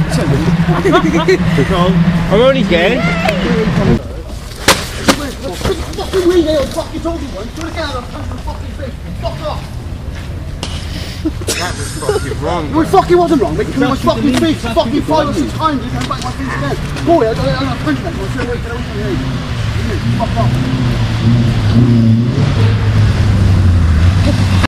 I'm only gay. Fucking wing there, fucking told you one. Do it again, I'll punch your fucking face. Fuck off. That was fucking wrong. No, it fucking wasn't wrong, mate. You come in my fucking face fucking 5 or 6 times and come back my face again. Boy, I'm gonna punch that. I'll say, wait, get away from me. Fuck off.